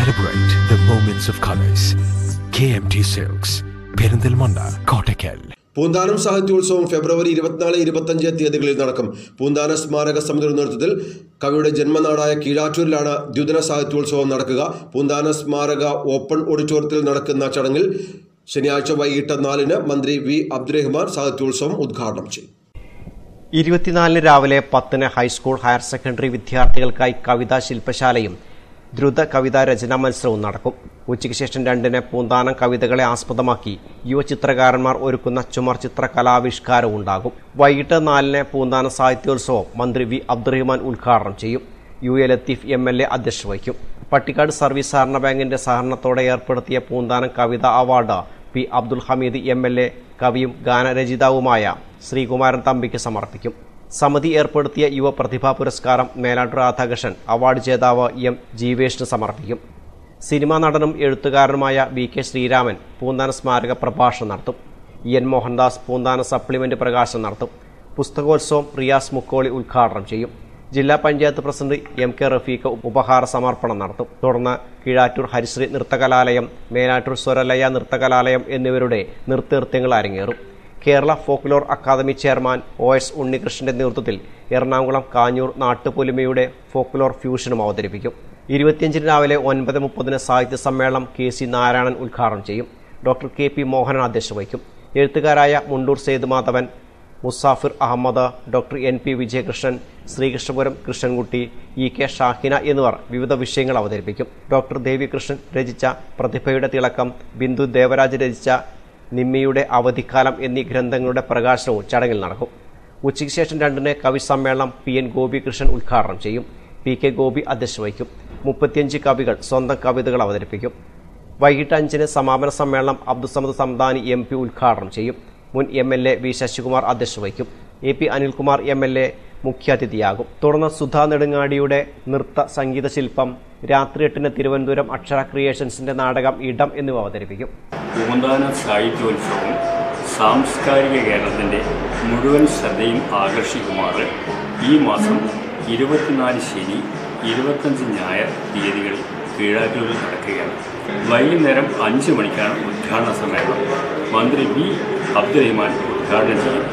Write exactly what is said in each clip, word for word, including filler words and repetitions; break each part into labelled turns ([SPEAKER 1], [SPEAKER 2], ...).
[SPEAKER 1] Celebrate the moments of colors. K M T Silks, Perindalmanda, Kottakkal.
[SPEAKER 2] Poonthanam സാഹിത്യോത്സവം ഫെബ്രുവരി ഇരുപത്തിനാല് ഇരുപത്തിയഞ്ച് തീയതികളിൽ നടക്കും. പൂന്താന സ്മാരക സമിതിയുടെ നേതൃത്വത്തിൽ കവിയുടെ ജന്മനാടായ കീഴാറ്റൂരിലാണ് ദ്വിദിന സാഹിത്യോത്സവം നടക്കുക. പൂന്താന സ്മാരക ഓപ്പൺ ഓഡിറ്റോറിയത്തിൽ നടക്കുന്ന ചടങ്ങിൽ ശനിയാഴ്ച വൈകിട്ട് നാലിന് മന്ത്രി വി അബ്ദുറഹ്മാൻ സാഹിത്യോത്സവം ഉദ്ഘാടനം ചെയ്യും.
[SPEAKER 3] ഇരുപത്തിനാലിന് രാവിലെ പത്തിന് ഹൈസ്കൂൾ ഹയർ സെക്കൻഡറി വിദ്യാർത്ഥികൾക്കായി കവിതാ ശില്പശാലയും ദ്രുത കവിതാ രചനാ മത്സരവും നടക്കും. ഉച്ചയ്ക്ക് ശേഷം രണ്ടിന് പൂന്താനം കവിതകളെ ആസ്പദമാക്കി യുവചിത്രകാരന്മാർ ഒരുക്കുന്ന ചുമർ ചിത്ര കലാവിഷ്കാരവും ഉണ്ടാകും. വൈകിട്ട് നാലിന് പൂന്താനം സാഹിത്യോത്സവം മന്ത്രി വി അബ്ദുറഹ്മാൻ ഉദ്ഘാടനം ചെയ്യും. U A Latheef M L A അധ്യക്ഷത വഹിക്കും. പട്ടിക്കാട് സർവീസ് സഹകരണ ബാങ്കിന്റെ സഹകരണത്തോടെ ഏർപ്പെടുത്തിയ പൂന്താനം കവിതാ award P Abdul Hameed M L A കവിയും ഗാനരചയിതാവുമായ ശ്രീകുമാരൻ തമ്പിക്ക് സമർപ്പിക്കും. സമിതി ഏർപ്പെടുത്തിയ യുവ പ്രതിഭാ പുരസ്കാരം മേലാട്ടൂർ രാധാകൃഷ്ണൻ അവാർഡ് ജേതാവ് എം ജീവേഷിന് സമർപ്പിക്കും. സിനിമാ നടനും എഴുത്തുകാരനുമായ വി കെ ശ്രീരാമൻ പൂന്താന സ്മാരക പ്രഭാഷണം നടത്തും. എൻ മോഹൻദാസ് പൂന്താന സപ്ലിമെന്റ് പ്രകാശനം നടത്തും. പുസ്തകോത്സവം റിയാസ് മുക്കോളി ഉദ്ഘാടനം ചെയ്യും. ജില്ലാ panchayat president M K Rafeeq ഉപഹാര സമർപ്പണം നടത്തും. തുടർന്ന് കീഴാറ്റൂർ ഹരിശ്രീ നൃത്തകലാലയം, മേലാറ്റൂർ സ്വരലയ നൃത്തകലാലയം എന്നിവരുടെ നൃത്തനൃത്യങ്ങൾ അരങ്ങേറും. Kerala folklore academy chairman O S ഉണ്ണികൃഷ്ണന്റെ നേതൃത്വത്തിൽ എറണാകുളം കാഞ്ഞൂർ നാട്ടുപൊലിമയുടെ ഫോക്ലോർ ഫ്യൂഷനും അവതരിപ്പിക്കും. ഇരുപത്തിയഞ്ചിന് രാവിലെ ഒൻപത് മുപ്പതിന് സാഹിത്യ സമ്മേളനം കെ സി നാരായണൻ ഉദ്ഘാടനം ചെയ്യും. ഡോക്ടർ കെ പി മോഹനൻ അധ്യക്ഷത വഹിക്കും. എഴുത്തുകാരായ Mundoor Sethumadhavan, Musafir Ahammed, doctor N P Vijayakrishnan, Sreekrishnapuram Krishnankutty, E K Shahina എന്നിവർ വിവിധ വിഷയങ്ങൾ അവതരിപ്പിക്കും. ഡോക്ടർ ദേവികൃഷ്ണൻ രചിച്ച പ്രതിഭയുടെ തിളക്കം, ബിന്ദു ദേവരാജ് രചിച്ച നിമ്മിയുടെ അവധിക്കാലം എന്നീ ഗ്രന്ഥങ്ങളുടെ പ്രകാശനവും ചടങ്ങിൽ നടക്കും. ഉച്ചയ്ക്ക് ശേഷം രണ്ടിന് കവി സമ്മേളനം പി എൻ ഗോപികൃഷ്ണൻ ഉദ്ഘാടനം ചെയ്യും. പി കെ ഗോപി അധ്യക്ഷത വഹിക്കും. മുപ്പത്തിയഞ്ച് കവികൾ സ്വന്തം കവിതകൾ അവതരിപ്പിക്കും. വൈകിട്ട് അഞ്ചിന് സമാപന സമ്മേളനം അബ്ദുസമദ് സംദാനി എം പി ഉദ്ഘാടനം ചെയ്യും. മുൻ M L A V Sasikumar അധ്യക്ഷത വഹിക്കും. A P Anilkumar M L A മുഖ്യാതിഥിയാകും. തുടർന്ന് സുധാ നെടുങ്ങാടിയുടെ നൃത്ത സംഗീത ശില്പം, രാത്രി എട്ടിന് തിരുവനന്തപുരം അക്ഷര ക്രിയേഷൻസിന്റെ നാടകം ഇടം എന്നിവ അവതരിപ്പിക്കും.
[SPEAKER 4] പൂന്താന സാഹിത്യോത്സവം സാംസ്കാരിക കേരളത്തിന്റെ മുഴുവൻ ശ്രദ്ധയും ആകർഷിക്കുമാറ് ഈ മാസം ഇരുപത്തിനാല് ശനി, ഇരുപത്തഞ്ച് ഞായർ തീയതികളിൽ കീഴാറ്റൂരിൽ നടക്കുകയാണ്. വൈകുന്നേരം അഞ്ച് മണിക്കാണ് ഉദ്ഘാടന സമ്മേളനം. മന്ത്രി വി അബ്ദുറഹ്മാൻ ഉദ്ഘാടനം ചെയ്യും.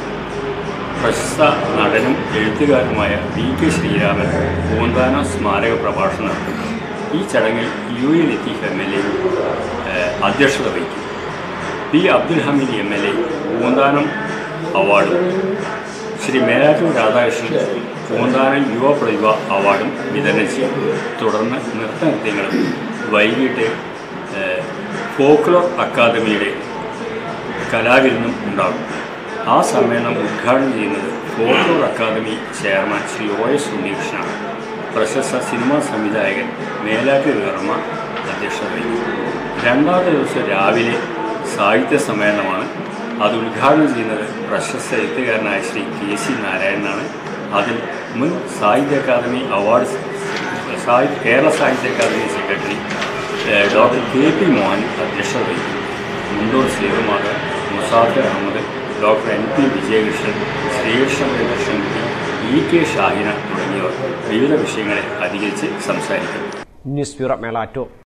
[SPEAKER 4] പ്രശസ്ത നടനും എഴുത്തുകാരനുമായ വി കെ ശ്രീരാമൻ പൂന്താന സ്മാരക പ്രഭാഷണം നടത്തും. ഈ ചടങ്ങിൽ U A Latheef M L A അധ്യക്ഷത വഹിക്കും. P Abdul Hameed M L A Poonthanam അവാർഡും ശ്രീ മേലാറ്റൂർ രാധാകൃഷ്ണൻ പൂന്താനം യുവ പ്രതിഭ അവാർഡും വിതരണം ചെയ്യും. തുടർന്ന് നൃത്തനൃത്യങ്ങളും വൈകിട്ട് ഫോക്ലോർ അക്കാദമിയുടെ കലാവിരുന്നും ഉണ്ടാകും. ആ സമ്മേളനം ഉദ്ഘാടനം ചെയ്യുന്നത് folklore academy chairman Sree O S ഉണ്ണികൃഷ്ണനാണ്. പ്രശസ്ത സിനിമാ സംവിധായകൻ മേലാറ്റൂർ വർമ്മ അധ്യക്ഷത വഹിക്കും. രണ്ടാമത്തെ ദിവസം രാവിലെ സാഹിത്യ സമ്മേളനമാണ്. അത് ഉദ്ഘാടനം ചെയ്യുന്നത് പ്രശസ്ത എഴുത്തുകാരനായ ശ്രീ കെ സി നാരായണനാണ്. അതിൽ മുൻ സാഹിത്യ അക്കാദമി അവാർഡ് സാഹിത്യ കേരള സാഹിത്യ academy secretary doctor K P Mohan അധ്യക്ഷത വഹിക്കും. Mundoor Sethumadhavan, Musafir Ahammed, doctor N P Vijayakrishnan, Sreekrishnapuram Krishnankutty, E K Shahina തുടങ്ങിയവർ വിവിധ വിഷയങ്ങളെ അധികരിച്ച് സംസാരിക്കും.
[SPEAKER 3] News bureau Melattur.